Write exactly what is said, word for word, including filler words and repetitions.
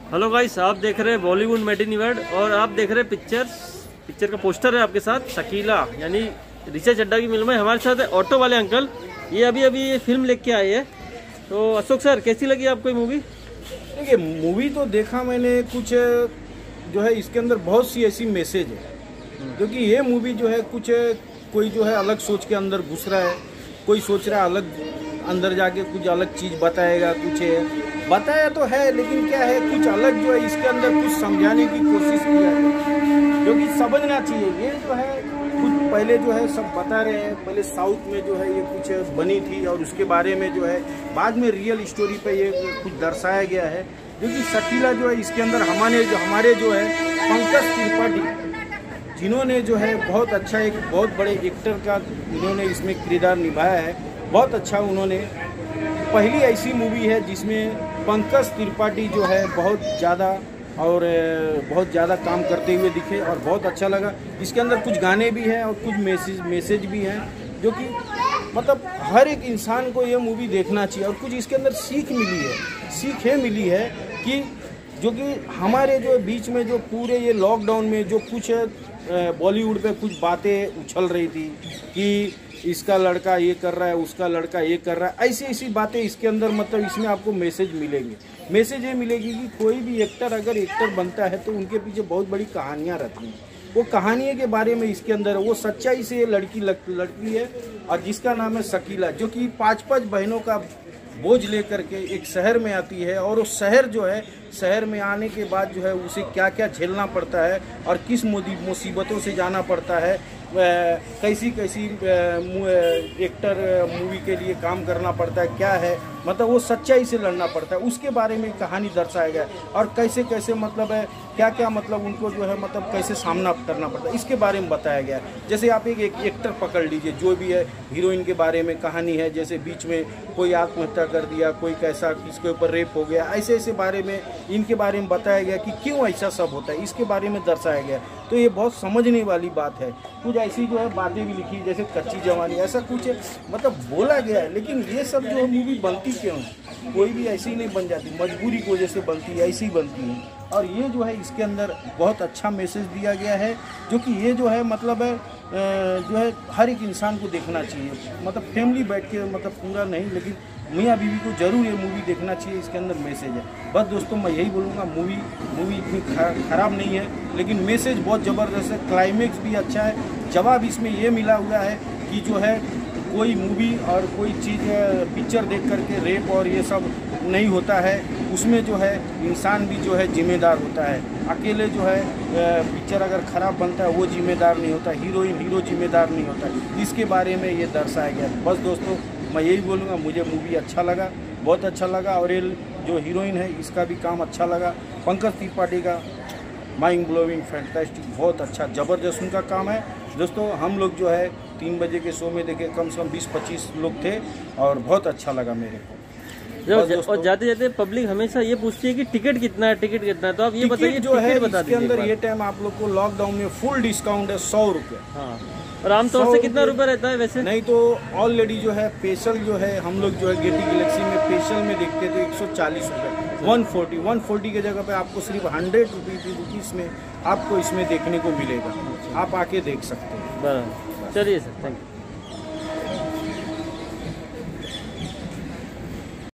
Hello guys, आप देख रहे हैं बॉलीवुड मेड इन वर्ल्ड और आप देख रहे हैं पिक्चर पिक्चर का पोस्टर है आपके साथ। शकीला यानी ऋचा चड्ढा की फिल्म है। हमारे साथ है ऑटो वाले अंकल, ये अभी अभी ये फिल्म लेके आए हैं। तो अशोक सर, कैसी लगी आपको ये मूवी? देखिए, मूवी तो देखा मैंने, कुछ जो है इसके अंदर बहुत सी ऐसी मैसेज है, क्योंकि ये मूवी जो है कुछ कोई जो है अलग सोच के अंदर घुस रहा है, कोई सोच रहा है अलग अंदर जाके कुछ अलग चीज़ बताएगा। कुछ है बताया तो है, लेकिन क्या है कुछ अलग जो है इसके अंदर कुछ समझाने की कोशिश किया है, जो कि समझना चाहिए। ये जो है कुछ पहले जो है सब बता रहे हैं, पहले साउथ में जो है ये कुछ बनी थी और उसके बारे में जो है बाद में रियल स्टोरी पे ये कुछ दर्शाया गया है। जो कि शकीला जो है इसके अंदर हमारे जो हमारे जो है पंकज त्रिपाठी, जिन्होंने जो है बहुत अच्छा एक बहुत बड़े एक्टर का इन्होंने इसमें किरदार निभाया है। बहुत अच्छा, उन्होंने पहली ऐसी मूवी है जिसमें पंकज त्रिपाठी जो है बहुत ज़्यादा और बहुत ज़्यादा काम करते हुए दिखे और बहुत अच्छा लगा। इसके अंदर कुछ गाने भी हैं और कुछ मैसेज मैसेज भी हैं, जो कि मतलब हर एक इंसान को ये मूवी देखना चाहिए। और कुछ इसके अंदर सीख मिली है, सीखें मिली है कि जो कि हमारे जो बीच में जो पूरे ये लॉकडाउन में जो कुछ बॉलीवुड पे कुछ बातें उछल रही थी कि इसका लड़का ये कर रहा है, उसका लड़का ये कर रहा है, ऐसी ऐसी बातें इसके अंदर मतलब इसमें आपको मैसेज मिलेंगे। मैसेज ये मिलेगी कि कोई भी एक्टर अगर एक्टर बनता है तो उनके पीछे बहुत बड़ी कहानियाँ रहती हैं। वो कहानियों के बारे में इसके अंदर वो सच्चाई से ये लड़की लड़की है और जिसका नाम है शकीला, जो कि पाँच पाँच बहनों का बोझ लेकर के एक शहर में आती है। और उस शहर जो है शहर में आने के बाद जो है उसे क्या क्या झेलना पड़ता है और किस मुसीबतों से जाना पड़ता है, कैसी कैसी एक्टर मूवी के लिए काम करना पड़ता है, क्या है मतलब वो सच्चाई से लड़ना पड़ता है, उसके बारे में कहानी दर्शाया गया है। और कैसे कैसे मतलब है क्या क्या मतलब उनको जो है मतलब कैसे सामना करना पड़ता है, इसके बारे में बताया गया है। जैसे आप एक, एक एक्टर पकड़ लीजिए, जो भी है हीरोइन के बारे में कहानी है, जैसे बीच में कोई आत्महत्या कर दिया, कोई कैसा किसके ऊपर रेप हो गया, ऐसे ऐसे बारे में इनके बारे में बताया गया कि क्यों ऐसा सब होता है, इसके बारे में दर्शाया गया। तो ये बहुत समझने वाली बात है। कुछ ऐसी जो है बातें भी लिखी, जैसे कच्ची जवानी, ऐसा कुछ मतलब बोला गया है। लेकिन ये सब जो मूवी बनती क्यों है, कोई भी ऐसी नहीं बन जाती, मजबूरी की वजह से बनती है, ऐसी बनती है। और ये जो है इसके अंदर बहुत अच्छा मैसेज दिया गया है, जो कि ये जो है मतलब है जो है हर एक इंसान को देखना चाहिए। मतलब फैमिली बैठ के मतलब पूरा नहीं, लेकिन मियाँ बीवी को जरूर ये मूवी देखना चाहिए, इसके अंदर मैसेज है। बस दोस्तों, मैं यही बोलूँगा, मूवी मूवी इतनी खराब नहीं है, लेकिन मैसेज बहुत ज़बरदस्त है, क्लाइमेक्स भी अच्छा है। जवाब इसमें ये मिला हुआ है कि जो है कोई मूवी और कोई चीज़ पिक्चर देख करके रेप और ये सब नहीं होता है, उसमें जो है इंसान भी जो है जिम्मेदार होता है। अकेले जो है पिक्चर अगर ख़राब बनता है वो जिम्मेदार नहीं होता, हीरोइन हीरो जिम्मेदार नहीं होता। इसके बारे में ये दर्शाया गया। बस दोस्तों, मैं यही बोलूँगा, मुझे मूवी अच्छा लगा, बहुत अच्छा लगा। और ये जो हीरोइन है इसका भी काम अच्छा लगा, पंकज त्रिपाठी का माइंड ब्लोइंग फैंटास्टिक, बहुत अच्छा ज़बरदस्त उनका काम है। दोस्तों, हम लोग जो है तीन बजे के शो में देखे, कम से कम बीस पच्चीस लोग थे और बहुत अच्छा लगा मेरे को। और जाते जाते पब्लिक हमेशा ये पूछती है कि टिकट कितना है, टिकट कितना है, तो आप ये बताइए जो है बता इसके अंदर ये टाइम आप लोग को लॉकडाउन में फुल डिस्काउंट है, सौ रुपये। हाँ, और आमतौर से कितना रुपए रहता है वैसे? नहीं तो ऑलरेडी जो है स्पेशल जो है हम लोग जो है गेटी गैलेक्सी में स्पेशल में देखते थे एक सौ चालीस रुपये, वन फोर्टी वन फोर्टी के जगह पे आपको सिर्फ हंड्रेड रुपीज़ रुपीज़ में आपको इसमें देखने को मिलेगा। आप आके देख सकते हैं। बराबर, चलिए सर, थैंक यू।